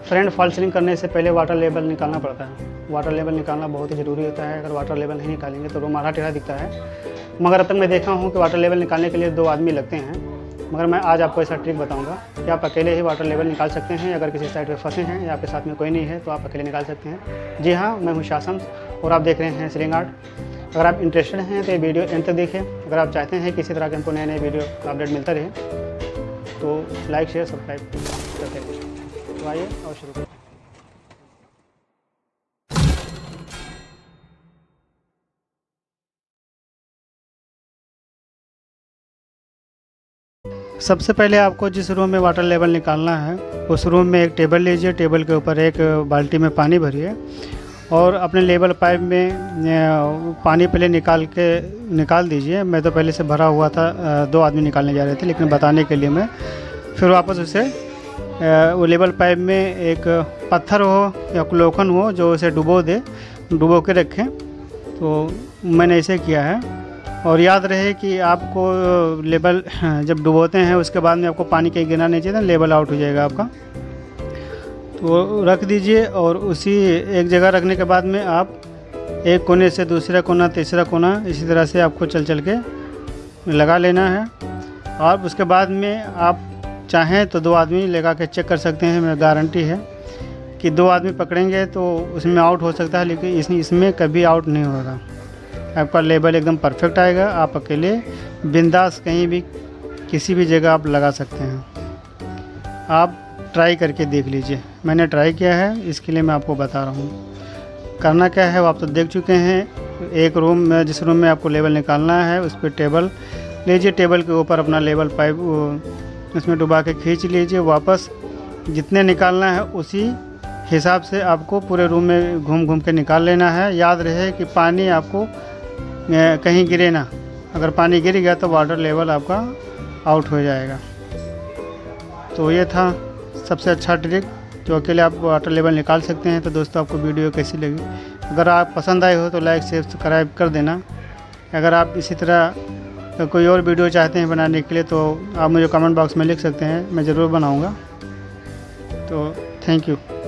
Friend fall ceiling करने से पहले वाटर लेवल निकालना पड़ता है। वाटर लेवल निकालना बहुत ही ज़रूरी होता है। अगर वाटर लेवल नहीं निकालेंगे तो रूम आधा टेढ़ा दिखता है। मगर अब तक मैं देखा हूँ कि वाटर लेवल निकालने के लिए 2 आदमी लगते हैं, मगर मैं आज आपको ऐसा ट्रिक बताऊंगा कि आप अकेले ही वाटर लेवल निकाल सकते हैं। अगर किसी साइड पे फंसे हैं या आपके साथ में कोई नहीं है तो आप अकेले निकाल सकते हैं। जी हाँ, मैं हूँ शासन और आप देख रहे हैं सीलिंग आर्ट। अगर आप इंटरेस्टेड हैं तो ये वीडियो एंड तक देखिए। अगर आप चाहते हैं कि इसी तरह के हमको नए नए वीडियो का अपडेट मिलता रहे तो लाइक शेयर सब्सक्राइब करते हैं। तो आइए और शुरू करते हैं। सबसे पहले आपको जिस रूम में वाटर लेवल निकालना है उस रूम में एक टेबल लीजिए। टेबल के ऊपर एक बाल्टी में पानी भरिए और अपने लेवल पाइप में पानी पहले निकाल दीजिए। मैं तो पहले से भरा हुआ था, 2 आदमी निकालने जा रहे थे, लेकिन बताने के लिए मैं फिर वापस उसे वो लेवल पाइप में एक पत्थर हो या लोखंड हो जो उसे डुबो के रखें। तो मैंने ऐसे किया है। और याद रहे कि आपको लेवल जब डुबोते हैं उसके बाद में आपको पानी कहीं गिरना नहीं चाहिए, लेवल आउट हो जाएगा आपका। तो रख दीजिए और उसी एक जगह रखने के बाद में आप एक कोने से दूसरा कोना, तीसरा कोना, इसी तरह से आपको चल के लगा लेना है। और उसके बाद में आप चाहें तो 2 आदमी लगा के चेक कर सकते हैं। मेरी गारंटी है कि 2 आदमी पकड़ेंगे तो उसमें आउट हो सकता है, लेकिन इसमें कभी आउट नहीं होगा। आपका लेवल एकदम परफेक्ट आएगा। आप अकेले बिंदास कहीं भी किसी भी जगह आप लगा सकते हैं। आप ट्राई करके देख लीजिए। मैंने ट्राई किया है, इसके लिए मैं आपको बता रहा हूँ। करना क्या है वो आप तो देख चुके हैं। एक रूम में, जिस रूम में आपको लेवल निकालना है उस पर टेबल लीजिए। टेबल के ऊपर अपना लेवल पाइप उसमें डुबा के खींच लीजिए। वापस जितने निकालना है उसी हिसाब से आपको पूरे रूम में घूम के निकाल लेना है। याद रहे कि पानी आपको कहीं गिरे ना। अगर पानी गिर गया तो वाटर लेवल आपका आउट हो जाएगा। तो ये था सबसे अच्छा ट्रिक जो अकेले आप वाटर लेवल निकाल सकते हैं। तो दोस्तों, आपको वीडियो कैसी लगी? अगर आप पसंद आए हो तो लाइक शेयर सब्सक्राइब कर देना। अगर आप इसी तरह कोई और वीडियो चाहते हैं बनाने के लिए तो आप मुझे कमेंट बॉक्स में लिख सकते हैं, मैं ज़रूर बनाऊँगा। तो थैंक यू।